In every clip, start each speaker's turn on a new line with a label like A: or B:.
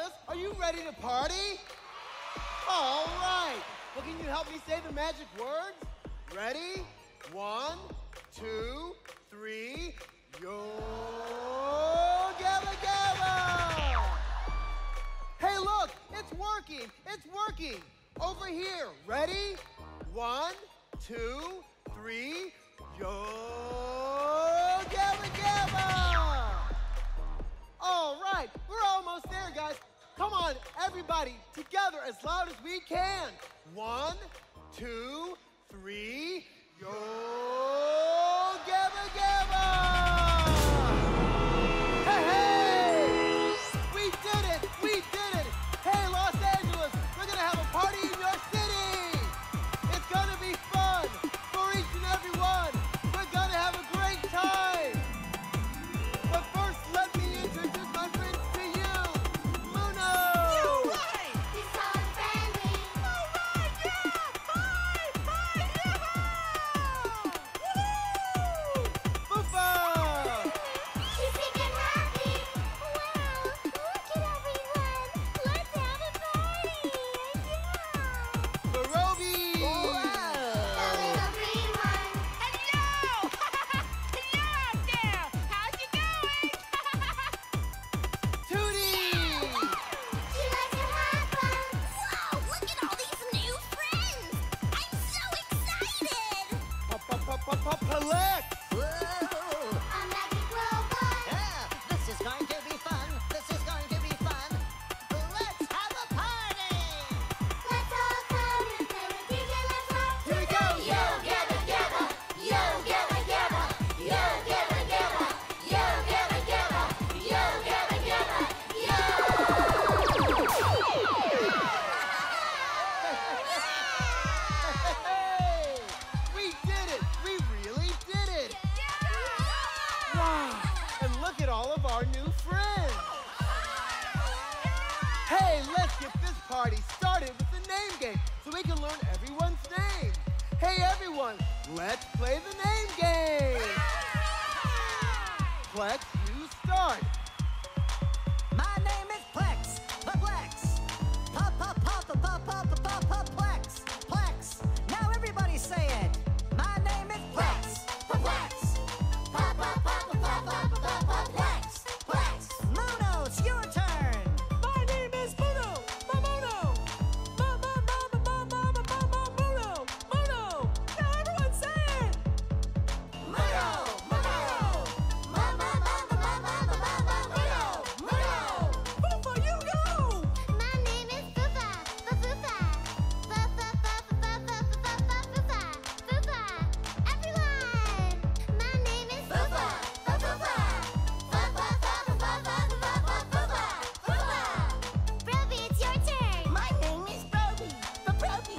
A: Angeles, are you ready to party? All right. Well, can you help me say the magic words? Ready? 1, 2, 3. Yo Gabba Gabba! Hey, look, it's working. It's working. Over here. Ready? 1, 2, 3. Yo Gabba Gabba! All right, we're almost there, guys. Come on, everybody, together as loud as we can. 1, 2, 3. Yo Gabba Gabba! Hey, hey! We did it! We did it! Hey, Los Angeles, we're gonna have a party in your city! It's gonna be fun for each and every one. We're gonna have a great time! But first, let me introduce my friends to you. Muno!
B: You're right!
C: He's so friendly.
B: All right, yeah! Bye! Bye! Yahoo!
A: Fufa!
C: She's singing happy. Wow, look at everyone. Let's have a party. Yeah.
A: Barobi!
C: The little green one.
B: Hello! Hello out there! How's it going?
A: Tootie!
C: She likes to have fun.
D: Wow, look at all these new friends! I'm so excited!
A: Palex!
C: A magic robot.
E: This is going to be fun. This is going to be fun. Let's have a party.
C: Let's all come and play with DJ. Let's rock
A: Here we go.
C: Yo Gabba Gabba. Yo Gabba Gabba. Yo Gabba Gabba. Yo Gabba Gabba. Yo Gabba Gabba. Yo.
A: Hey! We did it! We really did it! Wow! And look at all of our new friends! Hey, let's get this party started with the name game so we can learn everyone's name. Hey, everyone, let's play the name game! Plex, you start.
E: My name is Plex. Plex. Plex. Plex. Now everybody say it. My name is Plex. Plex. Plex. Muno, it's your turn.
B: My name is Muno! Muno! Muno! Now everyone say it!
E: Muno.
B: Fufa, you go!
C: My name is Fufa. Fufa. Fufa. Everyone. My name is Fufa. Fufa. Broby, it's your turn.
D: My name is Broby. Broby.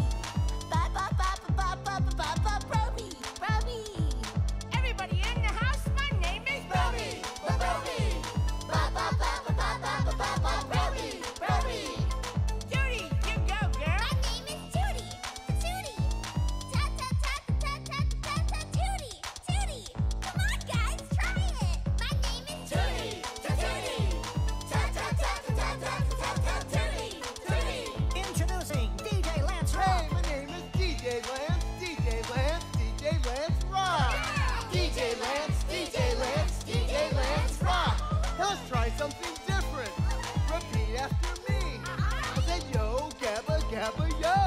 D: Broby.
B: Everybody in the house, my name is Broby! Judy, you go, girl!
D: My name is Judy. Judy. Judy. Come on, guys, try it. My name is Judy.
E: Introducing DJ Lance
A: Hey,
E: Rock.
A: my name is DJ Lance. DJ Lance Rock. DJ Lance Rock. Now let's try something different. Repeat after me. I said yo, Gabba Gabba yo.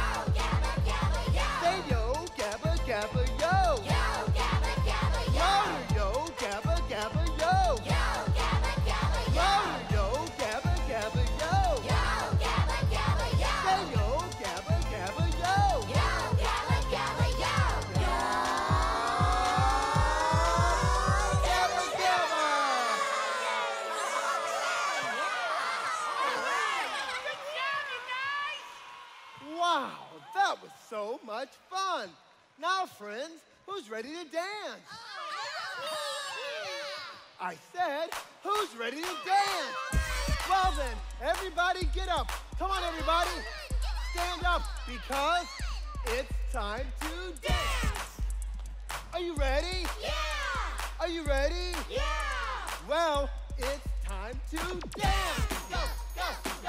A: Say yo, Gabba Gabba yo. Louder, yo, Gabba Gabba yo. Louder, yo, Gabba Gabba yo. Say yo, Gabba Gabba yo. Gabba Gabba.
B: Good job, you guys!
A: Wow, that was so much fun. Now, friends, who's ready to dance? I said, who's ready to dance? Well then, everybody get up. Come on, everybody. Stand up because it's time to dance. Are you ready?
C: Yeah!
A: Are you ready?
C: Yeah!
A: Well, it's time to dance. Go, go,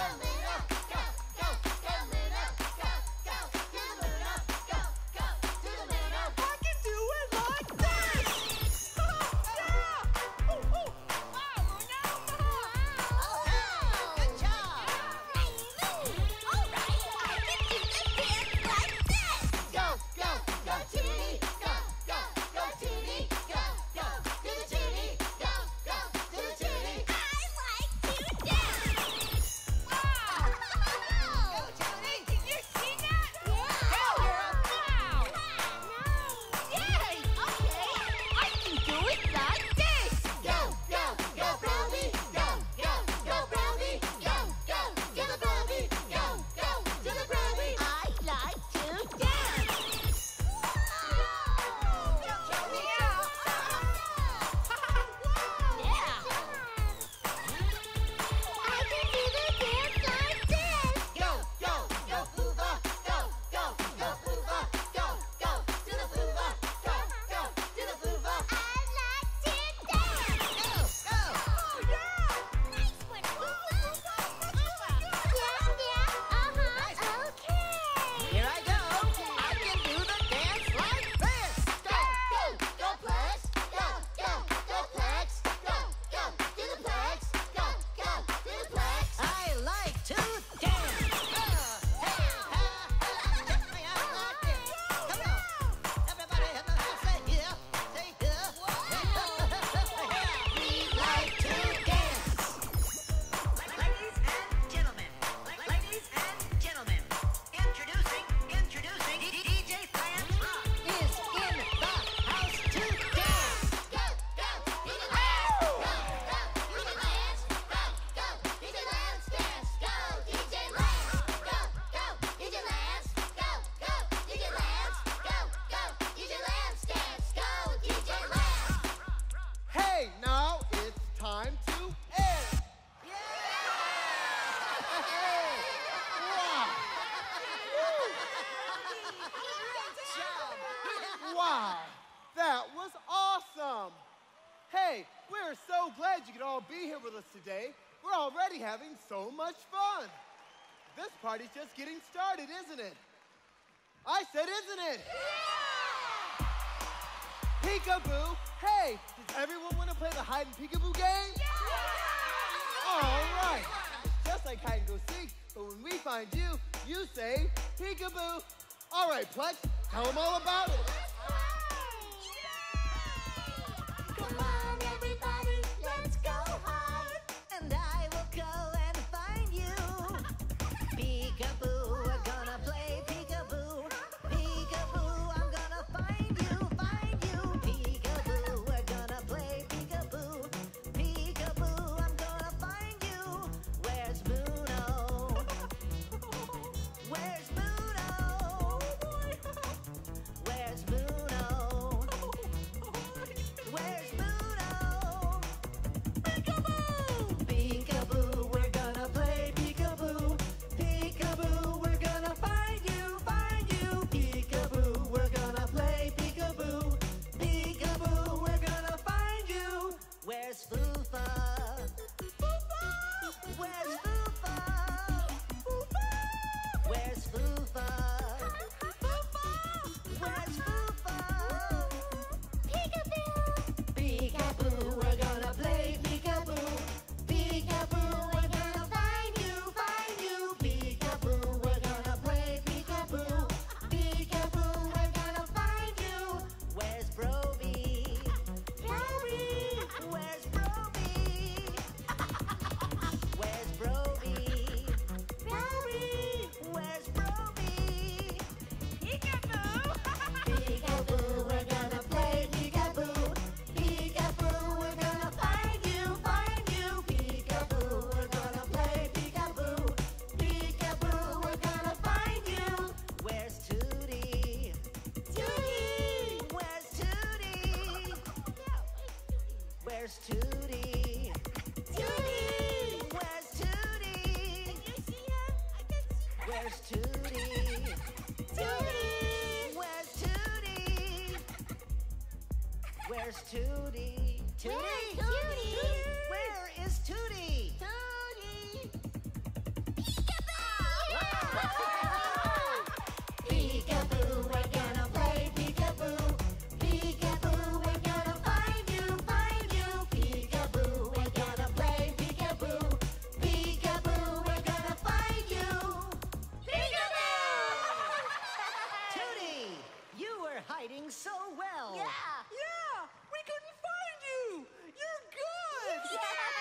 A: with us today. We're already having so much fun. This party's just getting started, isn't it? I said, isn't it? Yeah! Peekaboo. Hey, does everyone want to play the hide and peekaboo game? Yeah! All right. It's just like hide and go seek, but when we find you, you say peekaboo. All right, Plex, tell them all about it.
C: Come on, everybody, let's go hide.
E: And I will go and find you. Peekaboo, we're gonna play peekaboo. Peekaboo, I'm gonna find you, find you. Peekaboo, we're gonna play peekaboo. Peekaboo, I'm gonna find you. Where's Bruno? Where's Bruno? Where's Bruno? Where's Bruno? Peekaboo! Peekaboo, we're gonna play peekaboo. Peekaboo, we're gonna find you, find you. Peekaboo, we're gonna play peekaboo. Peekaboo, we're gonna find you. Where's Foofa? Where's Foofa? Where's Foofa? Where's Foofa? Peekaboo, we're gonna play peekaboo. Peekaboo, we're gonna find you, find you. Peekaboo, we're gonna play peekaboo. Peekaboo, we're gonna find you. Where's Broby? Broby, where's Broby? Where's Broby? Broby, where's Broby?
B: Peekaboo!
C: Peekaboo, we're gonna play peekaboo. Peekaboo, we're gonna find you, find you. Peekaboo, we're gonna play peekaboo. Peekaboo, we're gonna find you.
E: Where's Tootie?
C: Tootie!
E: Where's Tootie? Where's Tootie?
C: Tootie!
E: Where's Tootie? Where's Tootie?
C: Tootie!
E: Where's Tootie? Where's Tootie?
C: Where's Tootie?
E: Where is Tootie?
C: Peekaboo, we're gonna play peekaboo. Peekaboo, we're gonna find you, find you. Peekaboo, we're gonna play peekaboo. Peekaboo, we're gonna find you. Peekaboo!
E: Tootie, you were hiding so well.
C: Yeah,
E: we couldn't find you. You're good.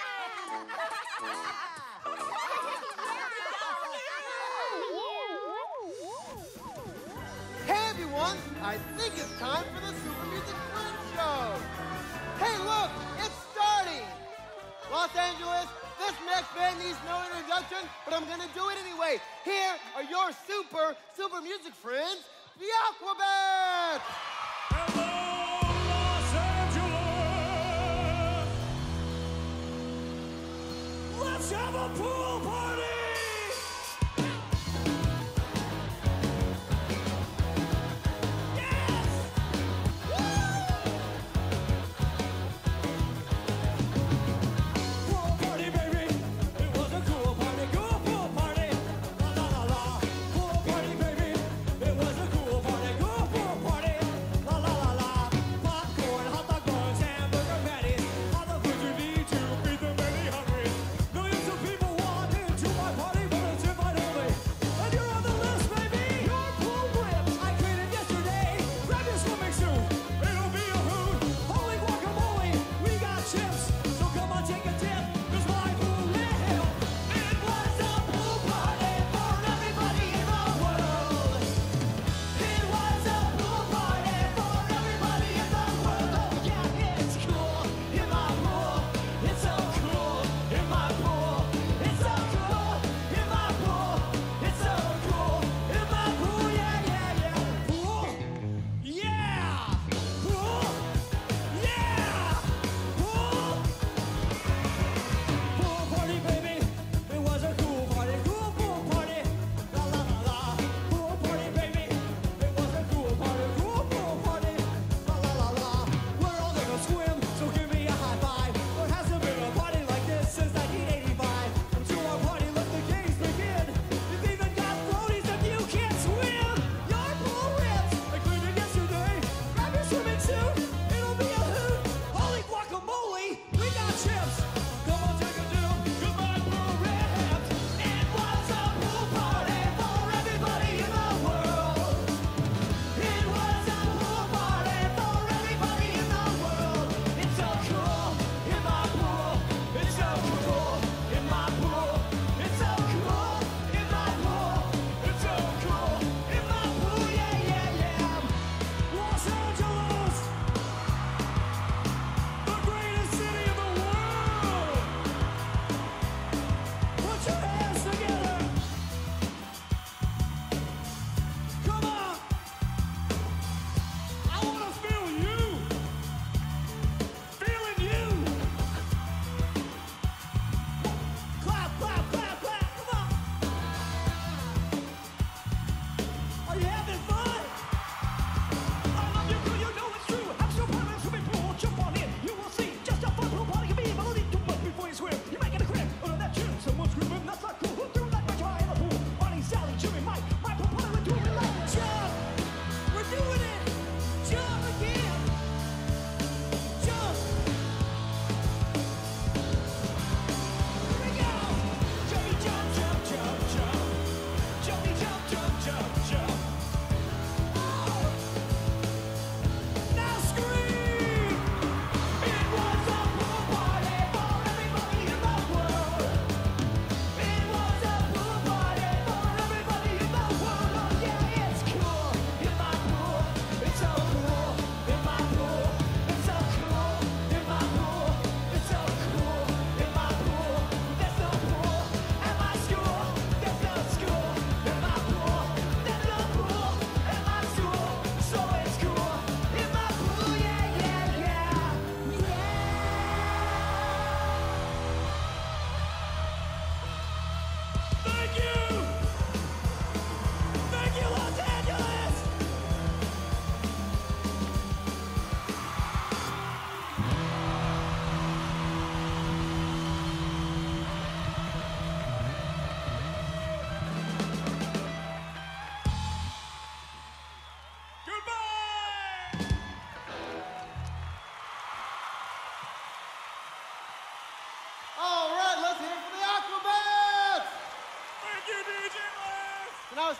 A: Hey everyone, I think it's time for the Super Music Friends Show. Hey look, it's starting. Los Angeles, this next band needs no introduction, but I'm gonna do it anyway. Here are your super music friends, the Aquabats.
F: Hello, Los Angeles! Let's have a pool party! Yes! Pool party, baby! It was a cool party, cool pool party! La la la la! Pool party, baby! It was a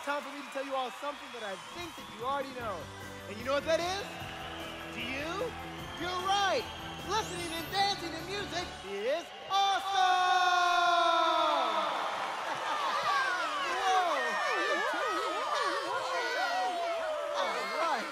A: time for me to tell you all something that I think that you already know. And you know what that is? Do you? You're right. Listening and dancing to music is awesome! Whoa! All right.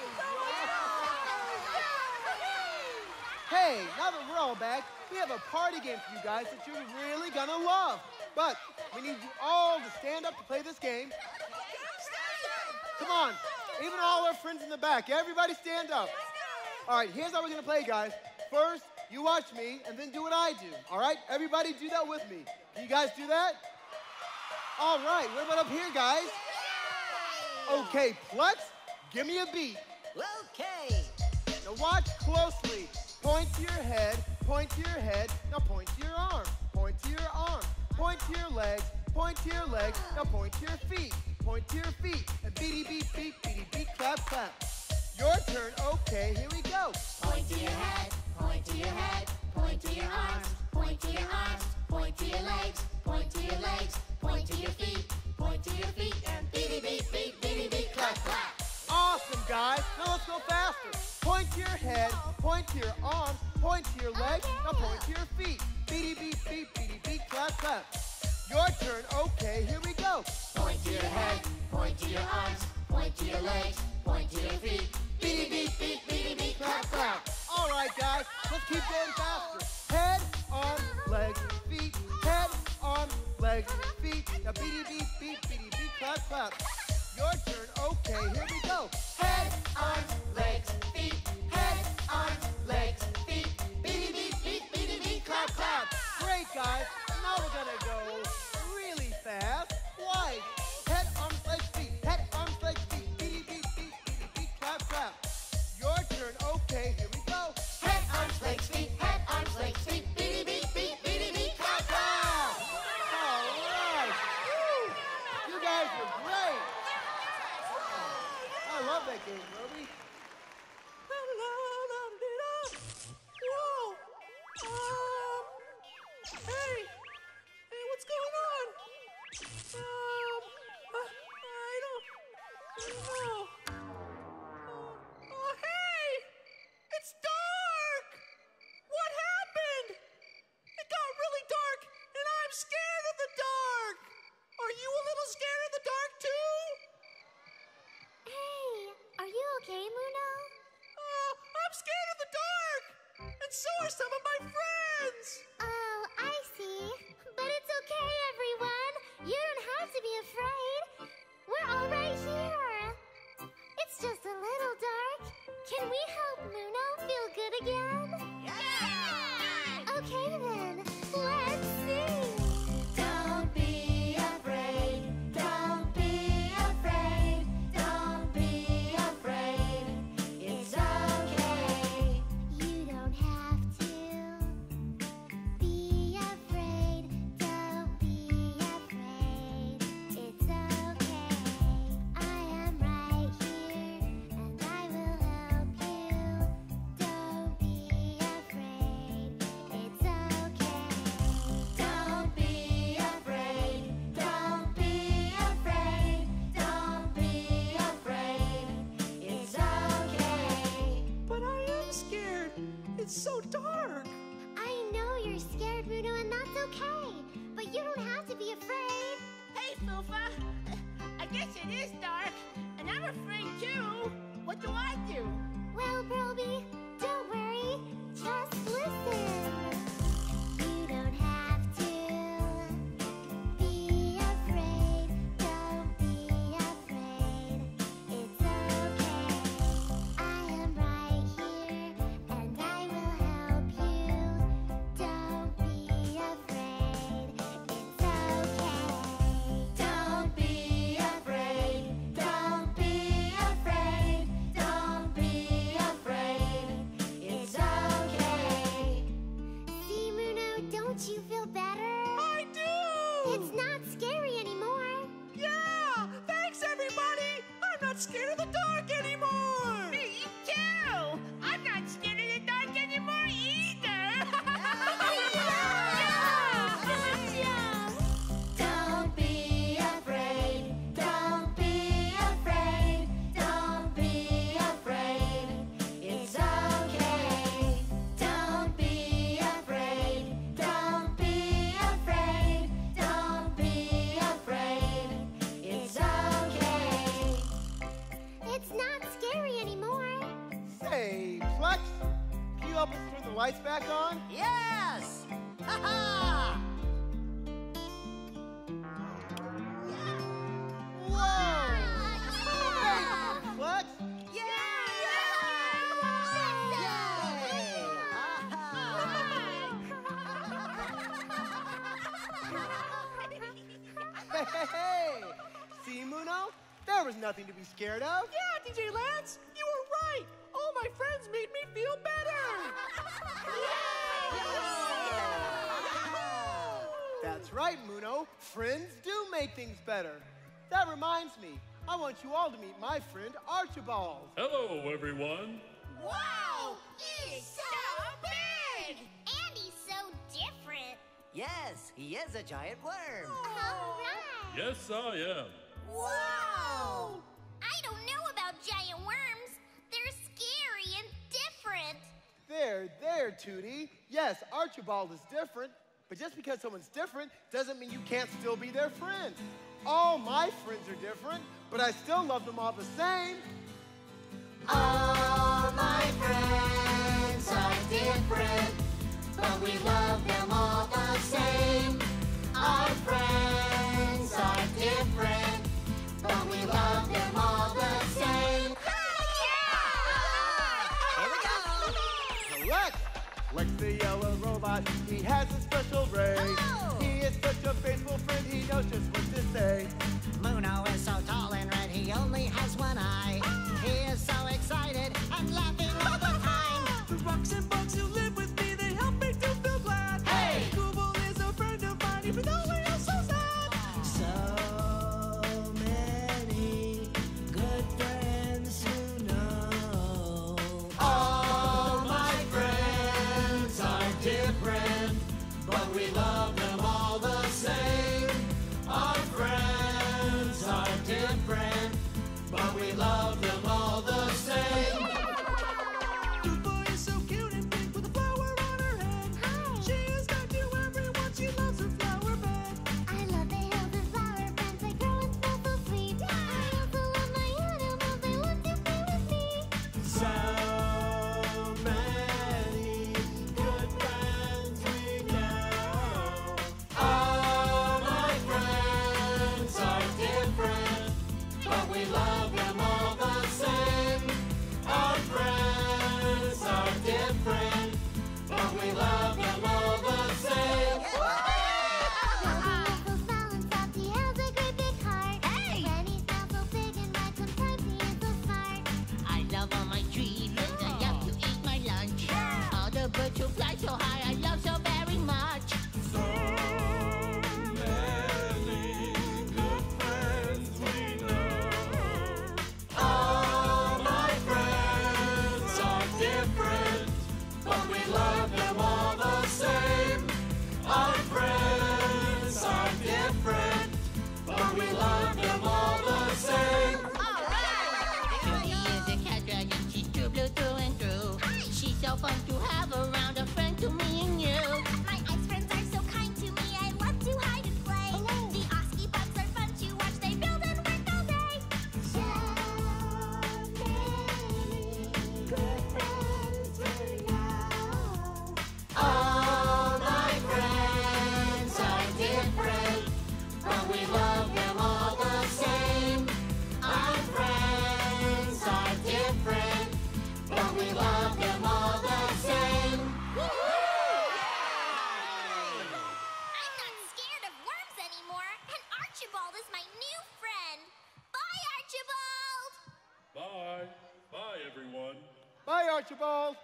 A: Hey, now that we're all back, we have a party game for you guys that you're really gonna love. But we need you all to stand up to play this game. Come on, even all our friends in the back, everybody stand up. All right, here's how we're gonna play, guys. First, you watch me, and then do what I do, all right? Everybody do that with me. Can you guys do that? All right, what about up here, guys? Okay, Plex, give me a beat.
E: Okay.
A: Now watch closely. Point to your head, point to your head, now point to your arm. Point to your arm, point to your legs, point to your legs, now point to your feet. Point to your feet, and beady beat, beady beat, clap, clap. Your turn, okay, here we go.
C: Point to your head, point to your head, point to your arms, point to your arms, point to your legs, point to your legs, point to your feet, and beady beat, clap, clap.
A: Awesome, guys. Now let's go faster. Point to your head, point to your arms, point to your legs, now point to your feet. Beady beat, clap, clap. Your turn, okay, here we go.
C: Point to your head, point to your arms, point to your legs, point to your feet, beady beat, clap, clap.
A: All right, guys, let's keep going faster. Head, arm, legs, feet. Head, arm, legs, feet. Now beady beat, clap, clap. Your turn, okay, here we go.
C: Head, arms, legs, feet, head, arms, legs, feet, beady beat, clap, clap.
A: Great, guys. Now we're gonna go really fast. Twice. Head, arms, legs, feet. Head, arms, legs, feet. Beady beat, clap, clap. Your turn, okay, here we go.
C: Head, arms, legs, feet, beady beat, clap, clap.
A: All right. Woo. You guys were great. I love that game, Roby.
E: Whoa. Hey, what's going on? I don't know. Oh, hey! It's dark! What happened? It got really dark, and I'm scared of the dark! Are you a little scared of the dark, too?
D: Hey, are you okay, Muno?
E: I'm scared of the dark! And so are some of my friends!
D: Oh, I see. But it's okay, everyone. You don't have to be afraid. We're all right here. It's just a little dark. Can we help Muno feel good again?
C: Yeah!
D: Okay then, let's sing.
C: Don't be afraid, don't be afraid, don't be afraid. It's okay.
D: You don't have to be afraid. Don't be afraid. It's okay. I am right here and I will help you. Don't be afraid. It's okay.
C: Don't be afraid, don't be afraid, don't be afraid. It's okay.
E: But I am scared. It's so dark.
D: I know you're scared, Muno, and that's okay. But you don't have to be afraid.
B: Hey, Fufa. I guess it is dark, and I'm afraid too. What do I do?
D: Well, Pearlby, don't worry. Just listen. You don't have to be afraid. Don't be afraid. It's okay. I am right here and I will help you. Don't be afraid. It's okay.
C: Don't be afraid, don't be afraid, don't be afraid. It's okay.
D: See, Muno, don't you feel better?
E: I do!
D: It's not scary anymore.
E: Yeah! Thanks, everybody! I'm not scared of the dark anymore!
B: Me too. I'm not scared of the dark anymore either.
C: Don't be afraid, don't be
A: help us turn the lights back on?
E: Yes! Ha ha!
A: Whoa! Thanks, Flex. Hey! See, Muno? There was nothing to be scared of.
F: Yeah, DJ Lance, you were right. All my friends made me feel better.
A: That's right, Muno. Friends do make things better. That reminds me, I want you all to meet my friend Archibald.
F: Hello, everyone.
B: Wow! He's so big!
D: And he's so different.
E: Yes, he is a giant worm.
D: All right.
F: Yes, I am.
B: Wow!
D: I don't know about giant worms. They're scary and different.
A: There, Tootie. Yes, Archibald is different, but just because someone's different doesn't mean you can't still be their friend. All my friends are different, but I still love them all the same.
E: All my friends are different, but we love them all the same. Our friends are different, but we love them all the same. Here we go.
A: Lex! Lex the yellow robot, he has a special ray.
E: Oh.
A: He is such a faithful friend, he knows just what to say.
E: Muno is so tall and red, he only has one eye. He is so excited and laughing all the time.
G: The rocks and bugs who live with me, they help me to feel glad.
E: Hey!
G: Google is a friend of mine, even though we are so sad. So many good friends who know.
E: All my friends are different, but we love them all the same. Our friends are different, but we love them all the same.
G: Goofy is so cute and pink with a flower on her head.
D: Hi.
G: She is kind to everyone, she loves her flower bed.
D: I love the hills and flower friends that grow and smell so sweet. I also love my animals, they love to play with me.
G: So many good friends we know.
E: All my friends are different, but we love them all the same. Our friends are different, but we love them all the same.
D: Rosie is so small and soft, he has a great big heart.
B: Hey!
D: When he sounds so big and right, sometimes he is so smart.
B: I love all my tree friends. I love to eat my lunch. All the birds who fly so high, I love so very much.
F: So many good friends we know.
E: All my friends are different, but we love them all the same. Our friends are different, but we love them all the same.
B: Judy is a cat dragon. She's true blue through and through. She's so fun to have around, a friend to me and you.
D: My ice friends are so kind to me, I love to hide and play. The Oski bugs are fun to watch, they build and work all day. So many good friends we know.
E: All my friends are different, but we love them all the same. Our friends are different, but we love them all the same.
D: I'm not scared of worms anymore, and Archibald is my new friend. Bye, Archibald!
F: Bye. Bye, everyone.
A: Bye, Archibald.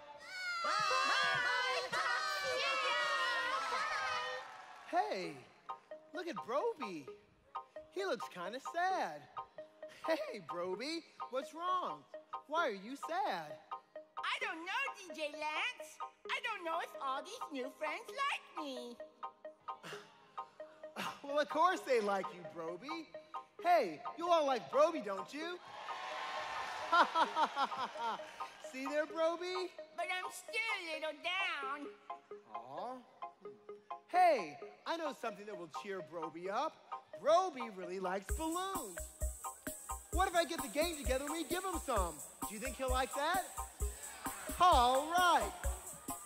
A: Hey, look at Broby. He looks kind of sad. Hey, Broby, what's wrong? Why are you sad?
B: I don't know, DJ Lance. I don't know if all these new friends like me.
A: Well, of course they like you, Broby. Hey, you all like Broby, don't you? See there, Broby?
B: But I'm still a little down.
A: Aw. Hey, I know something that will cheer Broby up. Broby really likes balloons. What if I get the gang together and we give him some? Do you think he'll like that? All right.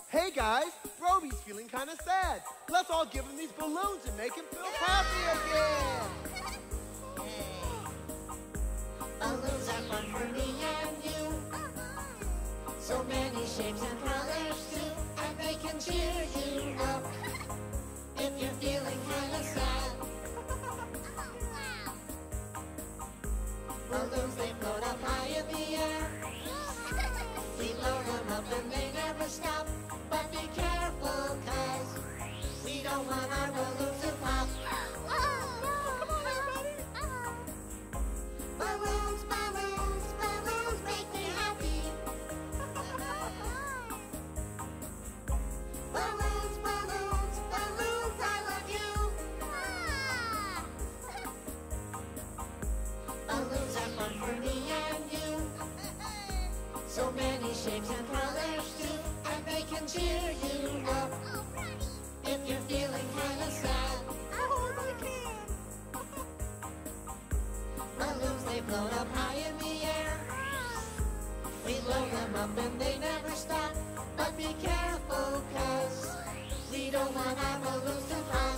A: Hey guys, Broby's feeling kind of sad. Let's all give him these balloons and make him feel happy again.
C: Balloons are fun for me and you. So many shapes and colors too, and they can cheer you up if you're feeling kind of sad. Balloons, they float up high in the air. We blow them up and they never stop. But be careful, 'cause we don't want our balloons to pop. Balloons, balloons, balloons make me happy. Balloons, balloons, balloons, I love you. Balloons are fun for me and you. So many shapes and colors too, and they can cheer you up if you're feeling kind of sad. Balloons, they float up high in the air. We blow them up and they never stop. But be careful, 'cause we don't want our balloons to pop.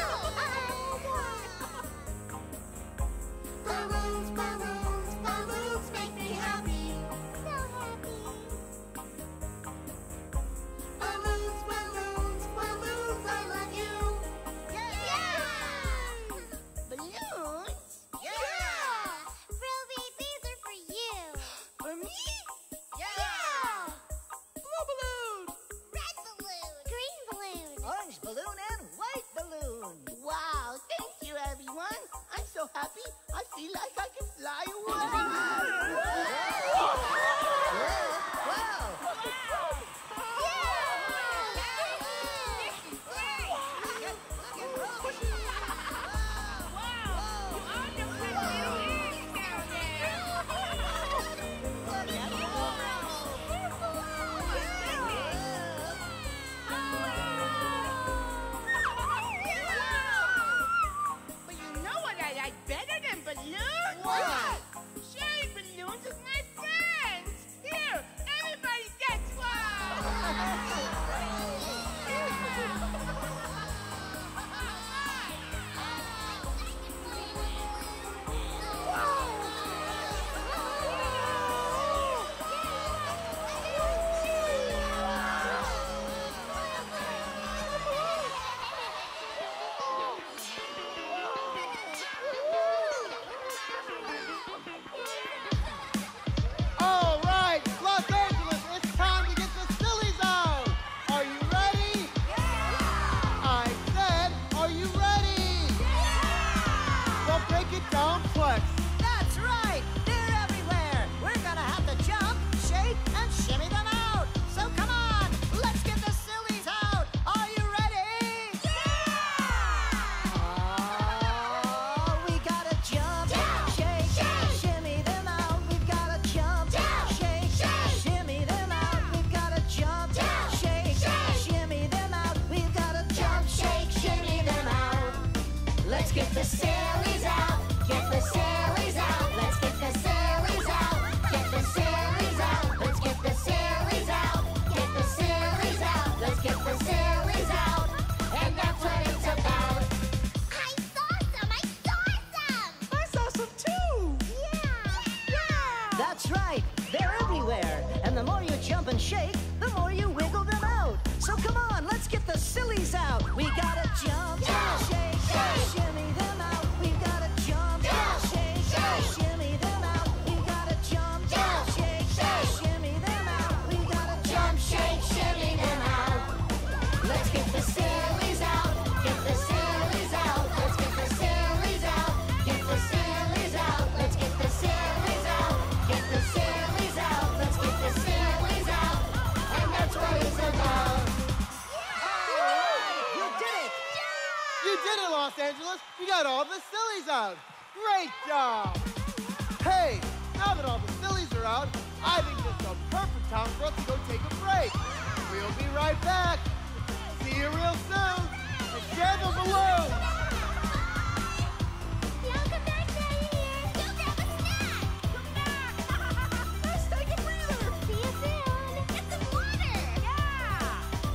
C: Balloons, balloons, balloons make me happy. Balloons, balloons, balloons, I love you.
B: Balloons?
D: Ruby, these are for you.
B: For me?
F: Blue balloon!
D: Red balloon. Green balloon.
E: Orange balloon and white balloon.
B: Wow, thank you, everyone. I'm so happy. I feel like I can fly away. But you know what I like better than balloons?
A: What?
B: Sharing balloons with my friends. Here, everybody gets
A: All right, Los Angeles, it's time to get the sillies out. Are you ready? I said, are you ready? Well, break it down, Flex.
E: That's right. They're everywhere. We're gonna have to jump, shake, and shimmy them out. So come on, let's get the sillies out. Are you ready? Oh, we gotta jump, shake, shimmy them out. We've gotta jump, shake, shimmy them out. We've gotta jump, shake, shimmy them out. We've gotta jump, shake, shimmy them out. Let's get the sillies out. Get the sillies out. Let's get the sillies out. Get the sillies out. Let's get the sillies out. Get the sillies out. Let's get the sillies out. And that's what it's about.
D: I saw some.
F: I saw some too!
D: Yeah.
E: That's right. They're everywhere. And the more you jump and shake, the more you wiggle them out. So come on, let's get the sillies out. We gotta jump, shake, shimmy them out. We gotta jump, shake, shimmy them out. We gotta jump, shake, shimmy them out. We gotta jump, shake, shimmy them out. Let's get the sillies out. Get the sillies out. Let's get the sillies out. Get the sillies out. Let's get the sillies out. Get the sillies out. Let's get the sillies out. And that's what it's about. You did it!
A: You did it, Los Angeles. You got all the sillies out. Great job. Hey, now that all the sillies are out, I think this is the perfect time for us to go take a break. We'll be right back. See you real soon. And share the balloon.
D: Y'all come back down here. Go grab a snack. Come back. Let's take a breather. See you soon. Get some water. Yeah.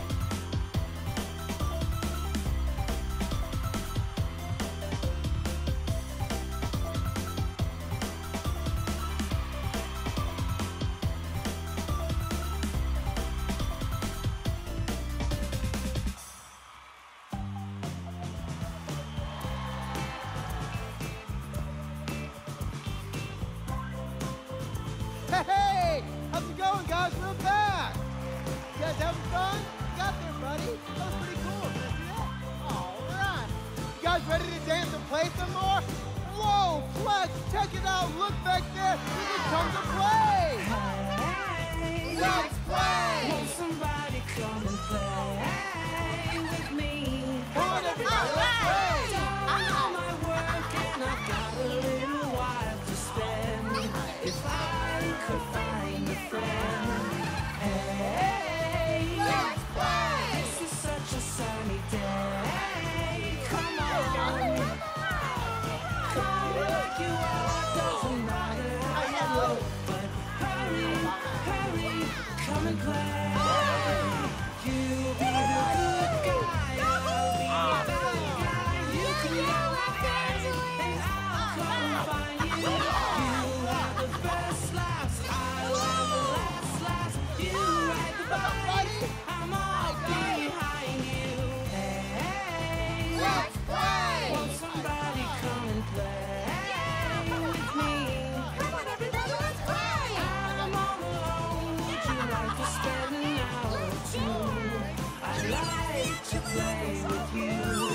A: Hey, how's it going, guys? We're back. You guys having fun? You got there, buddy. That was pretty cool. Did you see that? All right. You guys ready to dance and play some more? Whoa, Flex, check it out. Look back there. We just come to play.
G: Hey,
A: Let's play.
G: won't somebody come and play with me?
A: Come on, everybody. Let's play.
G: Done all my work and I've got a little while to spend. If I could find a friend. Hey,
A: Let's play.
G: this is such a sunny day. Come on, come like you are. Doesn't matter how you look, but hurry, hurry, come and play. You be the good guy, I'll be the bad guy. You can yell at friends, and I'll come and find you. You have the best laughs, I'll have the last laughs. You ride the bike, I'm all behind you. Hey,
A: Let's play.
G: won't somebody come and play with me?
D: Come on, everybody, let's play!
G: I'm all alone. Would you like to spend an hour or two? I'd like to play with you.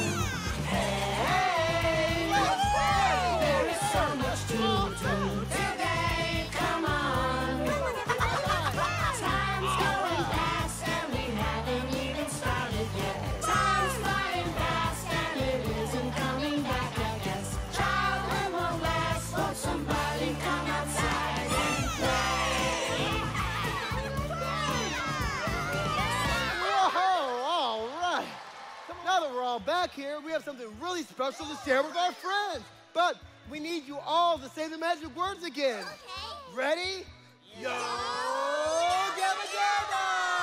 G: Hey,
A: Let's play.
G: there is so much to do today. Come on. Time's going fast and we haven't even started yet. Time's flying fast and it isn't coming back, I guess. Childhood won't last. Won't somebody come outside and play?
A: Whoa, all right. Now that we're all back here, we have something really special to share with our friends. But we need you all to say the magic words again. Ready? Yo, Gabba Gabba!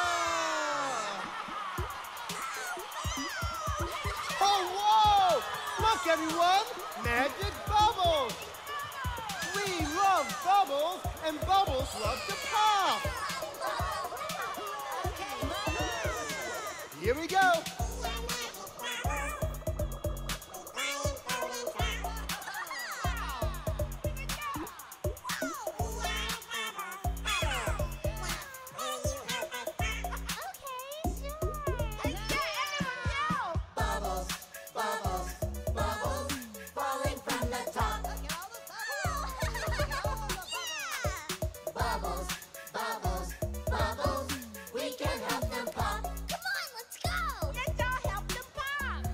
A: Oh, whoa! Look, everyone! Magic bubbles! We love bubbles, and bubbles love to pop! Here we go!
C: Bubbles, bubbles, bubbles, falling from the top. Bubbles, bubbles, bubbles, we can help them pop.
D: Come on, let's go! Let's all help them pop!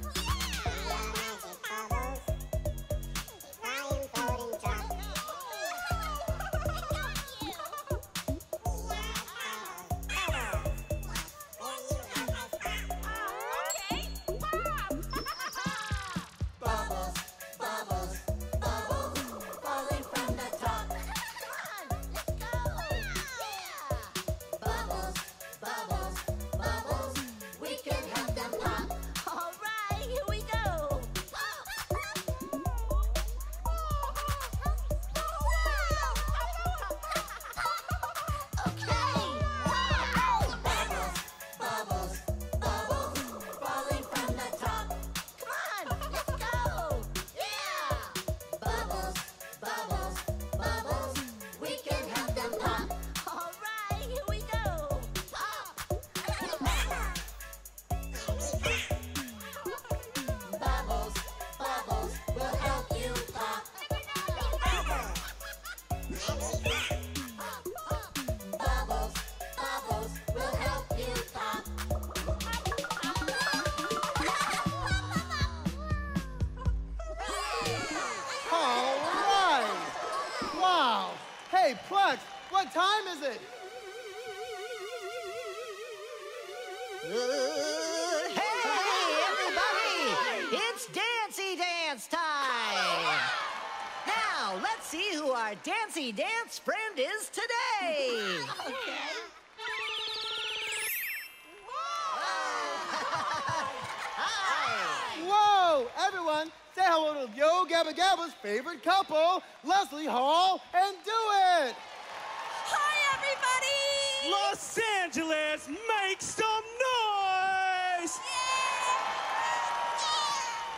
C: Bubbles, bubbles, bubbles, falling from the top. Bubbles, bubbles, bubbles, we can help them pop.
B: All right, here we go.
C: Bubbles, bubbles, bubbles, falling from the top. Bubbles, bubbles, bubbles, we can help them pop.
B: All right, here we go.
C: Bubbles, bubbles, will help you pop. Bubbles, bubbles, will help you pop.
A: All right! Wow! Hey, Plex, what time is it?
E: Hey, everybody! It's Dancy Dance time! Now, let's see who our Dancy Dance friend is today!
A: Whoa! Everyone, say hello to Yo Gabba Gabba's favorite couple, Leslie Hall and Do It!
H: Hi, everybody!
F: Los Angeles, make some noise!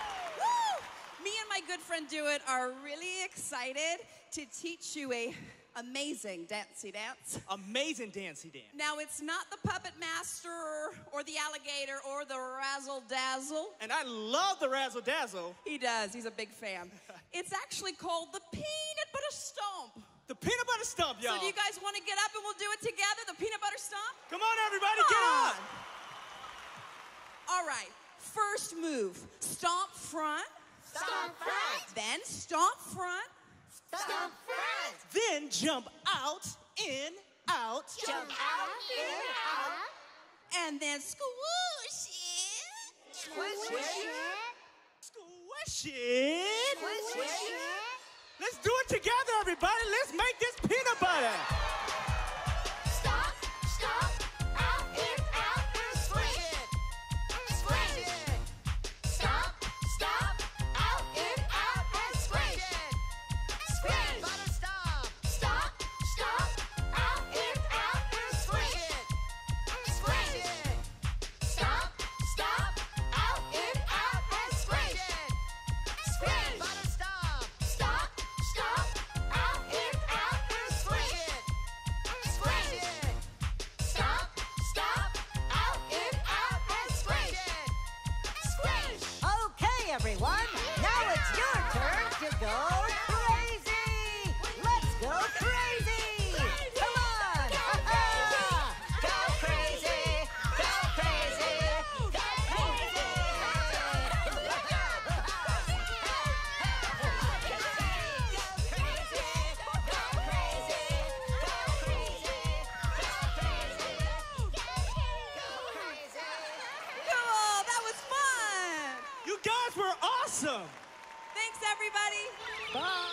H: Woo! Me and my good friend Do It are really excited to teach you a amazing dancey dance.
F: Amazing dancey dance.
H: Now, it's not the Puppet Master or the Alligator or the Razzle Dazzle.
F: And I love the Razzle Dazzle.
H: He does. He's a big fan. It's actually called the Peanut Butter Stomp.
F: The peanut butter stomp, y'all.
H: So do you guys want to get up and we'll do it together, the Peanut Butter Stomp?
F: Come on, everybody,
H: Come
F: get
H: on.
F: up.
H: All right, first move, stomp front.
C: Stomp front.
H: Then stomp front.
C: Stomp front.
F: Then jump out, in, out.
C: Jump out, in, out.
H: And then squish it.
C: Squish it.
F: Squish it.
C: Squish it.
F: Let's do it together, everybody. Let's make this peanut butter.
C: Stop, stop, out, in, out, and squish it. Squish it. Stop, stop, out, in, out, and squish it. Squish. Butter stop. Stop, stop, out, in, out, and squish it. Squish it. Stop, stop, out, in, out, and squish it. Squish. Butter stop. Stop, stop, out, in, out, and squish it. Squish it. Stop, stop, out, in, out, and squish it. Squish.
E: Okay, everyone. Now it's your turn to go crazy. Let's go crazy. Come on. Go crazy. Go crazy. Go crazy.
H: Cool, that was fun.
F: You guys were awesome.
H: Thanks, everybody.
F: Bye.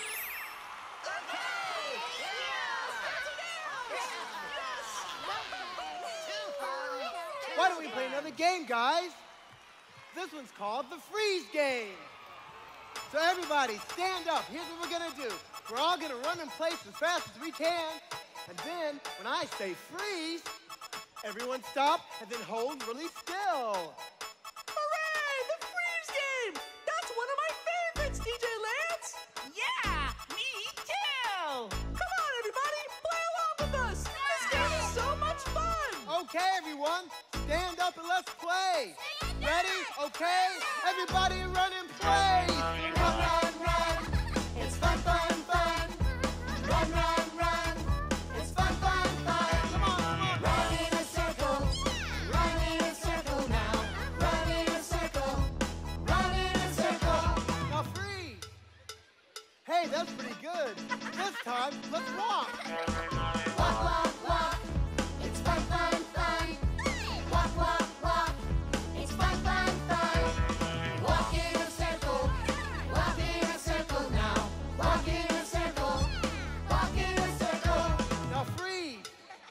A: Why don't we play another game, guys? This one's called the freeze game. So everybody, stand up. Here's what we're gonna do. We're all gonna run in place as fast as we can. And then, when I say freeze, everyone stop and then hold really still.
F: Hooray, the freeze game. That's one of my favorites, DJ Lance.
E: Yeah, me too.
F: Come on, everybody, play along with us. This game is so much fun.
A: Okay, everyone, stand up and let's play. Ready? Okay? Everybody run in place.
C: Run, run, run. It's fun, fun, fun. Run, run, run. It's fun, fun, fun.
A: Come on, come on.
C: Run in a circle. Run in a circle now. Run in a circle. Run in a circle.
A: Now freeze. Hey, that's pretty good. This time, let's walk.
C: Walk, walk, walk. It's fun, fun, fun. Walk, walk, walk. It's fun, fun, fun. Walk in a circle. Walk in a circle now. Walk in a circle. Walk in a circle.
A: Now freeze.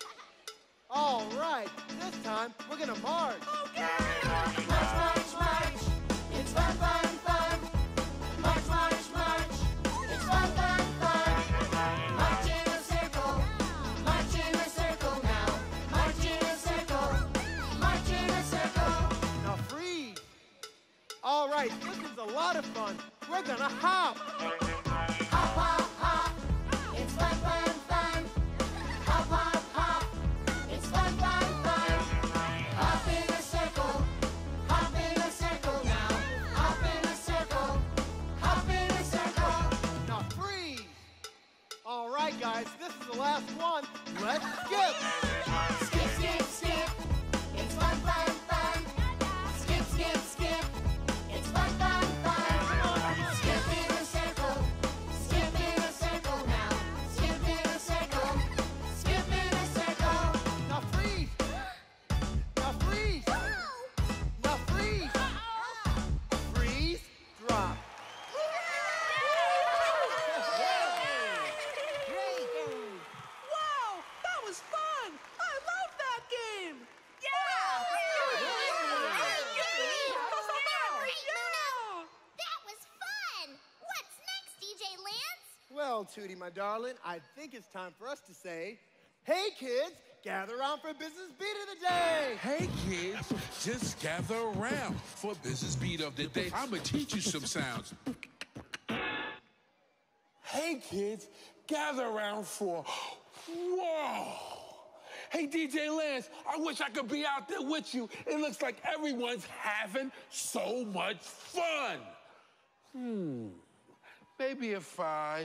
A: All right, this time, we're gonna march.
C: March, march, march. It's fun, fun, fun. March, march, march. It's fun, fun, fun. March in a circle. March in a circle now. March in a circle. March in a circle.
A: Now freeze. All right, this is a lot of fun. We're gonna hop.
C: Hop, hop, hop. It's fun, fun, fun. Hop, hop, hop. It's fun, fun, fun. Hop in a circle. Hop in a circle now. Hop in a circle. Hop in a circle.
A: Now freeze. All right, guys, this is the last one. Let's skip.
C: Skip, skip, skip. It's fun, fun, fun. Skip, skip, skip. It's fun, fun, fun. Skip in a circle. Skip in a circle now. Skip in a circle. Skip in a circle.
A: Now freeze. Now freeze. Now freeze. Freeze. Drop.
F: Wow, that was fun. I love that game.
D: That was fun! What's next, DJ Lance?
A: Well, Tootie, my darling, I think it's time for us to say, hey, kids, gather around for Business Beat of the Day.
I: Hey kids, just gather around for Business Beat of the Day. I'ma teach you some sounds. Hey, kids, gather around for, whoa. Hey, DJ Lance, I wish I could be out there with you. It looks like everyone's having so much fun. Maybe if I...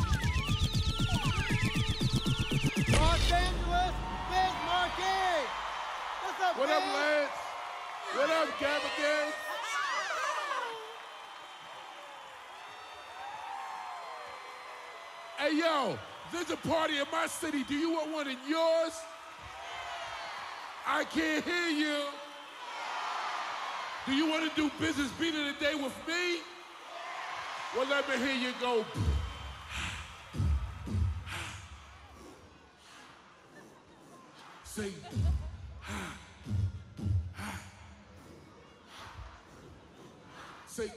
A: Los Angeles, Biz Markie! What's up,
I: What up,
A: man?
I: Lance? What up, Gabigail? Hey, yo, there's a party in my city. Do you want one in yours? I can't hear you. Do you want to do business beat of the day with me? Well, let me hear you go. Say, say,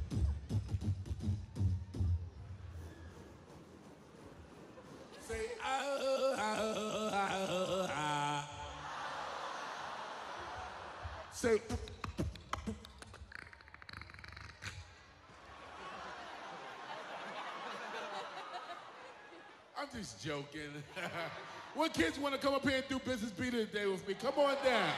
I: say, say, I'm just joking. What kids want to come up here and do business beat of the day with me? Come on down.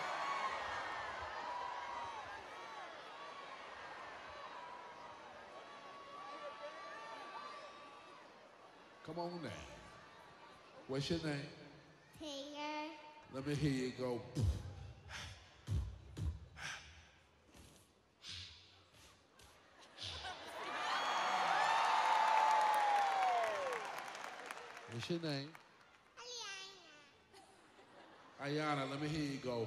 I: Come on now. What's your name?
D: Taylor.
I: Let me hear you go. What's your name? Ayana, let me hear you go.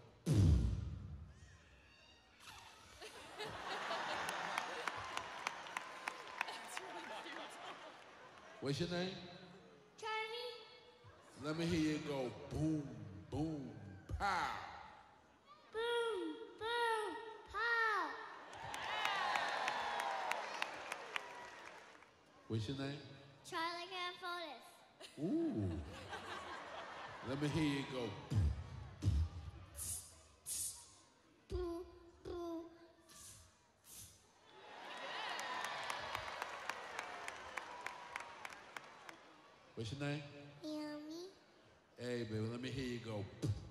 I: What's your name?
D: Charlie.
I: Let me hear you go. Boom, boom, pow.
D: Boom, boom, pow.
I: What's your name?
D: Charlie Garfolis.
I: Ooh. Let me hear you go.
D: Boo, boo.
I: What's your name?
D: Yummy.
I: Hey, baby, let me hear you go.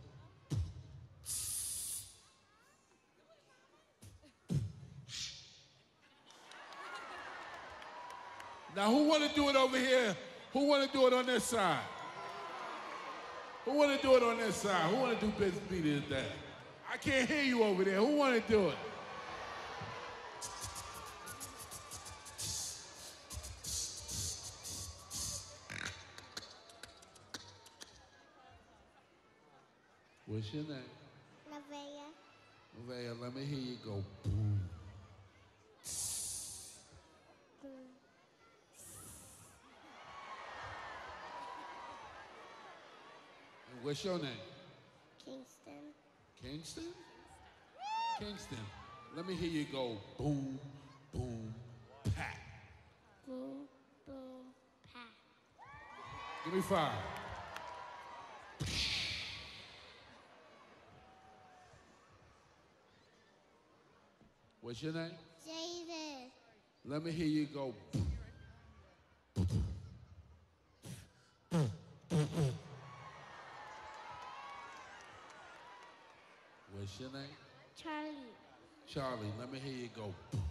I: Now, who want to do it over here? Who want to do it on this side? Who want to do it on this side? Who want to do business beat of the day? I can't hear you over there. Who want to do it? What's your name?
D: Lavea.
I: Nevaeh, let me hear you go. Boom.
D: Boom.
I: And what's your name?
D: Kingston.
I: Kingston? Kingston, let me hear you go. Boom, boom, pat.
D: Boom, boom, pat.
I: Give me 5. What's your name?
D: David.
I: Let me hear you go. What's your name?
D: Charlie.
I: Charlie, let me hear you go.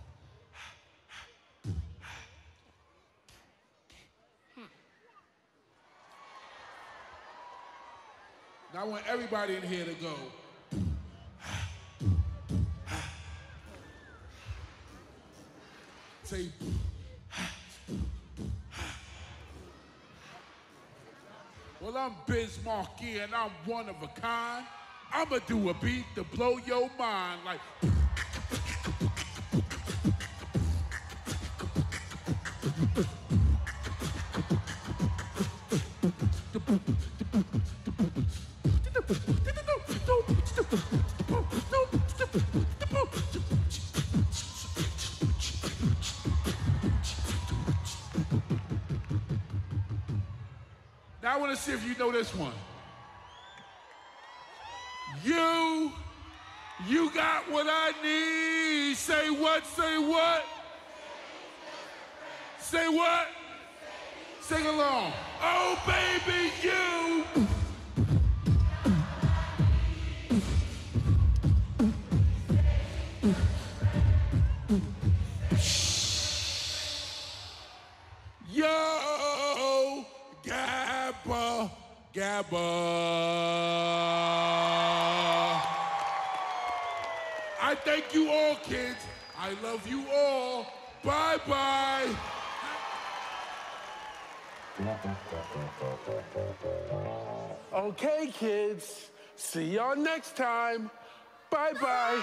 I: Now I want everybody in here to go. Say, well, I'm Biz Markie and I'm one of a kind. I'ma do a beat to blow your mind like. Now I want to see if you know this one. You got what I need. Say what? Say what? Say what? Sing along. Oh, baby, you. Yo, Gabba, Gabba. I thank you all, kids. I love you all. Bye-bye. Okay, kids. See y'all next time. Bye-bye.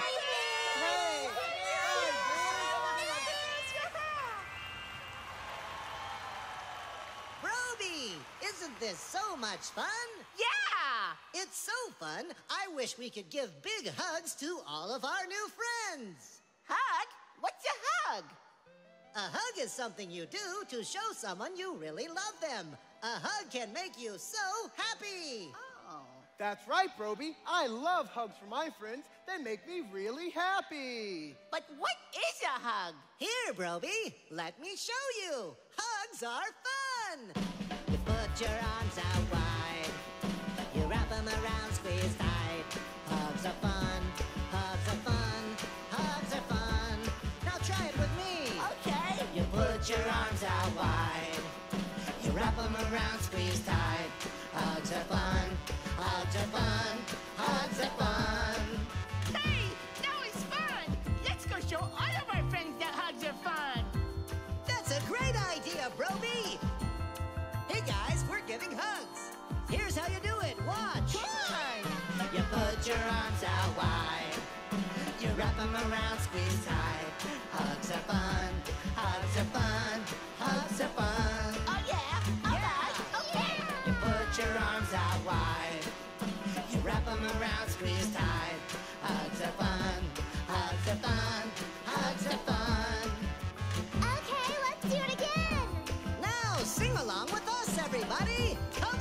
C: Broby, isn't this so much fun?
J: Yeah!
C: It's so fun, I wish we could give big hugs to all of our new friends.
J: Hug? What's a hug?
C: A hug is something you do to show someone you really love them. A hug can make you so happy.
J: Oh.
A: That's right, Broby. I love hugs from my friends. They make me really happy.
J: But what is a hug?
C: Here, Broby, let me show you. Hugs are fun. You put your arms out wide. You wrap them around, squeeze tight. Hugs are fun. Hugs are fun. Hugs are fun. Now try it with me.
J: Okay.
C: You put your arms out wide. You wrap them around, squeeze tight. Hugs are fun. Hugs are fun. Hugs are fun.
J: Hey, that was fun. Let's go show all of our friends that hugs are fun.
C: That's a great idea, Broby. Hey guys, we're giving hugs. Here's how you do it. Watch.
J: Come on.
C: You put your arms out wide. You wrap them around, squeeze tight. Hugs are fun. Hugs are fun. Hugs are fun.
J: Oh yeah. All right. Okay.
C: You put your arms out wide. You wrap them around, squeeze tight. Hugs are fun. Hugs are fun. Hugs are fun.
D: Okay, let's do it again.
C: Now sing along with us, everybody. Come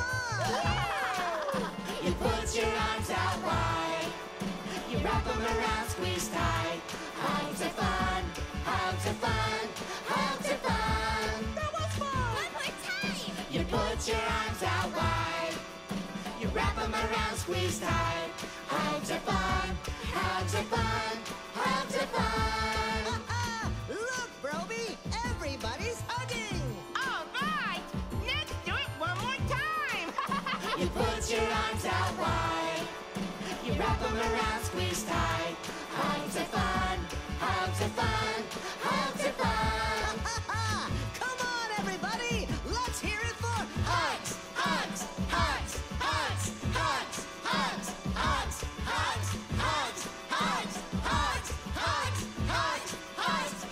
C: on. You put your arms out wide. You wrap them around, squeeze tight. Hugs are fun. Hugs are fun. Hugs are fun.
J: That was fun.
D: One more time.
C: You put your arms out wide. You wrap them around, squeeze tight. Hugs are fun. Hugs are fun. Hugs are fun. Look, Broby, everybody's hugging.
J: All right. Let's do it one more time.
C: You put your arms out wide. You wrap them around, squeeze tight. Hugs are fun. Hugs are fun. Hugs are fun. Come on, everybody. Let's hear it for hugs. Hugs. Hugs. Hugs. Hugs. Hugs. Hugs. Hugs. Hugs. Hugs. Hugs. Hugs. Hugs. Hugs.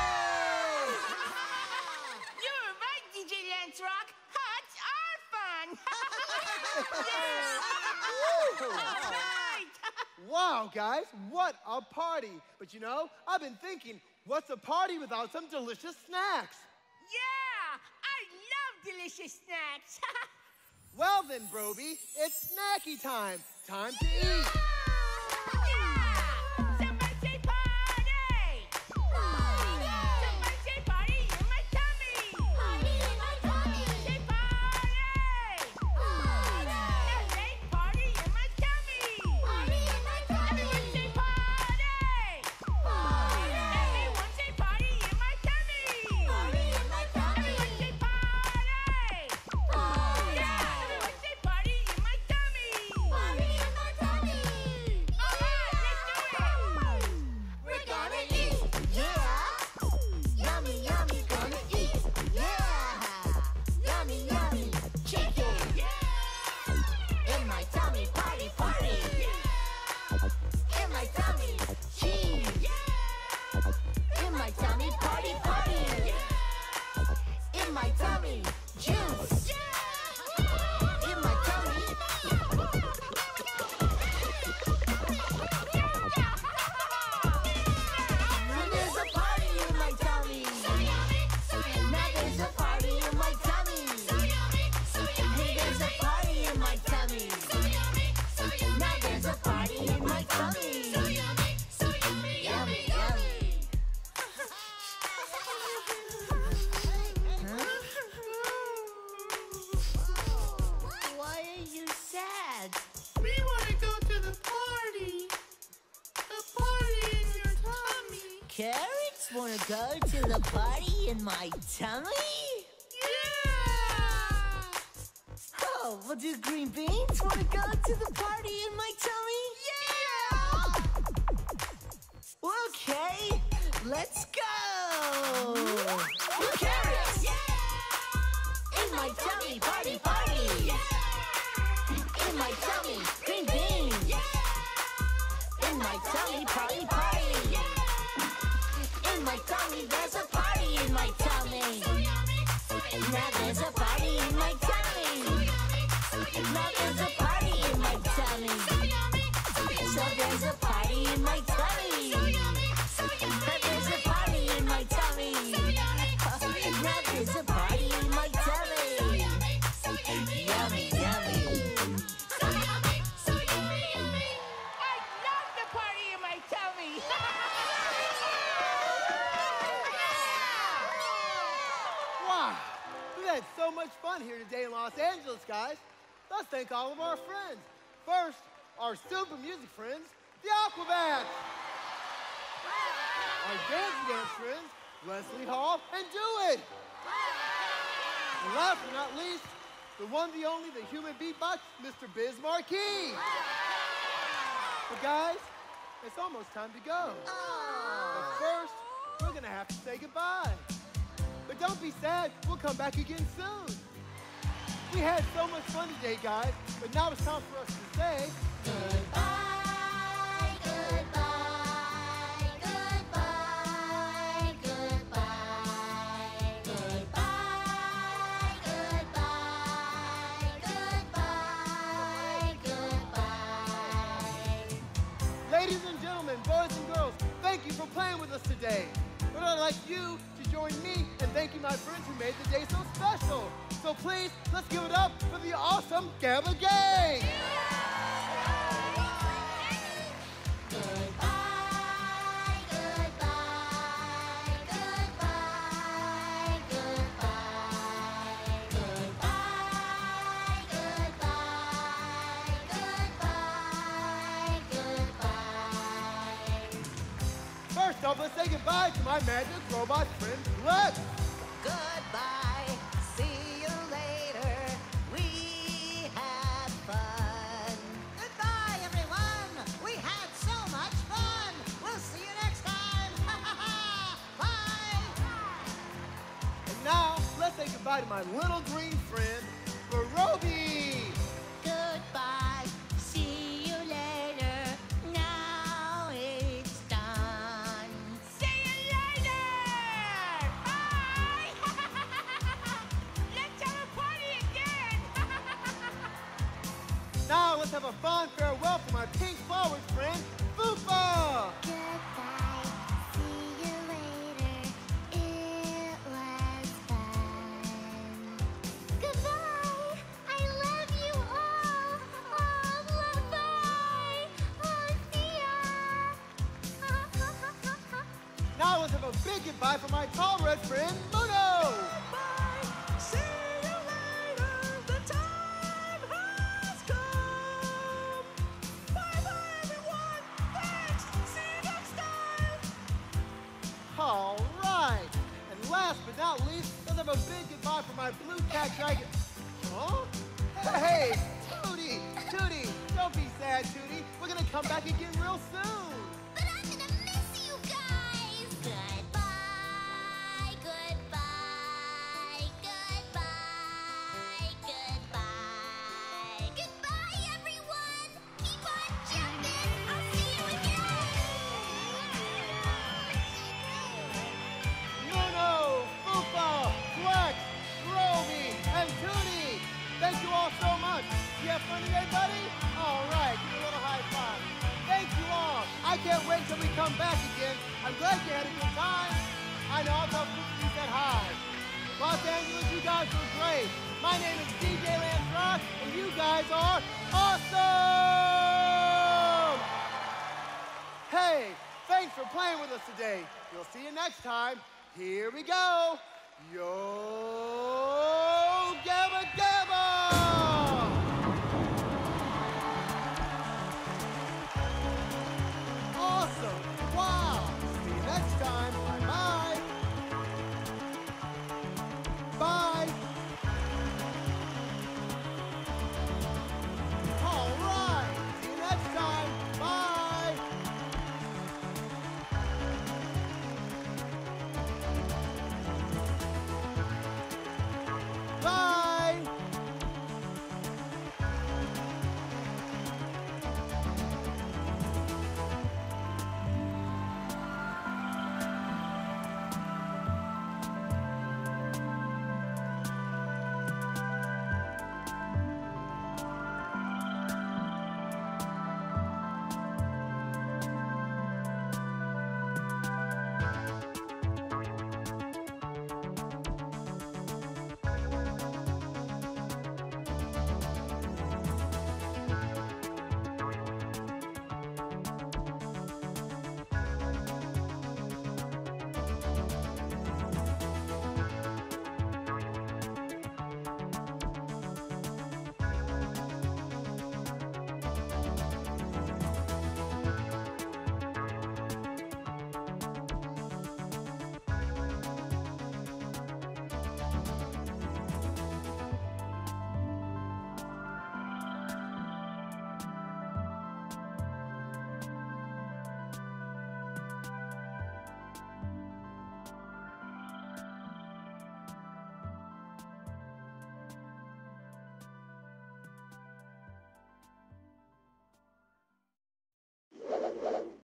J: You're right, DJ Lance Rock. Hugs are fun. Yeah. All right.
A: Wow, guys, what a party. But you know, I've been thinking, what's a party without some delicious snacks?
J: Yeah, I love delicious snacks.
A: Well then, Broby, it's snacky time. Time to eat.
J: Yeah! Somebody say party! Somebody say party in my tummy!
D: Party in my tummy.
J: Say party! Now say party in my tummy!
D: Party in my tummy.
J: Everyone say party! Everyone say party in my tummy!
D: Party in my tummy.
J: Everyone say party! Yeah! Everyone say party in my tummy!
D: Party in my tummy.
B: Guys wanna go to the party in my tummy?
F: Yeah!
B: Oh, well, do green beans wanna go to the party in my tummy?
F: Yeah!
B: Okay, let's go! Blue carrots! In my tummy, party, party! In my tummy, green beans! In my tummy, party, party! In my tummy, there's a party in my tummy! Now there's a party in my tummy! Now there's a party in my tummy! So there's a party in my tummy! Now there's a party in my tummy! Now there's a party in my tummy! Yummy, yummy!
J: I love the party in my tummy.
A: Wow, we've had so much fun here today in Los Angeles, guys. Let's thank all of our friends. First, our super music friends, the Aquabats. Our dance friends, Leslie Hall and Do It. And last but not least, the one, the only, the human beatbox, Mr. Biz Marquis. But guys, it's almost time to go. But first, we're gonna have to say goodbye. But don't be sad, we'll come back again soon. We had so much fun today, guys, but now it's time for us to say
D: Goodbye, goodbye, goodbye, goodbye, goodbye, goodbye, goodbye, goodbye.
A: Ladies and gentlemen, boys and girls, thank you for playing with us today. But I'd like you to join me in thanking my friends who made the day so special. So please, let's give it up for the awesome Gabba Gang!
D: Goodbye, goodbye, goodbye, goodbye, goodbye, goodbye, goodbye, goodbye.
A: First up, let's say goodbye to my magic robot friend, Lex.
E: Goodbye, see you later. We had fun. Goodbye, everyone. We had so much fun. We'll see you next time. Bye.
A: And now, let's say goodbye to my little green friend, Barobi.
B: Goodbye, see you later. Now it's done.
J: See you later. Bye. Let's have a party again.
A: Now, let's have a fond farewell for my pink forward friend, Fufa.
D: Goodbye, see you later. It was fun. Goodbye, I love you all. Oh, bye. Oh, see ya.
A: Now, let's have a big goodbye for my tall red friend, Muno.
F: Bye. See you later. The time has come. Bye-bye, everyone. Thanks. See you next time.
A: All right. And last but not least, let's have a big goodbye for my blue cat dragon. Huh? Hey, Tootie, Tootie, don't be sad, Tootie. We're gonna come back again real soon.
D: But I'm gonna miss you guys. Goodbye, goodbye, goodbye, goodbye. Goodbye, everyone. Keep on jumping. I'll see you again.
A: Muno, Fufa, Flex, Roby, and Tootie. Thank you all so much. You have fun today, buddy? All right, give me a little high five. Thank you all. I can't wait till we come back again. I'm glad you had a good time. I know I'll tell Fufa you said hi. Los Angeles, you guys were great. My name is DJ Lance Rock, and you guys are awesome! Hey, thanks for playing with us today. We'll see you next time. Here we go. Yo!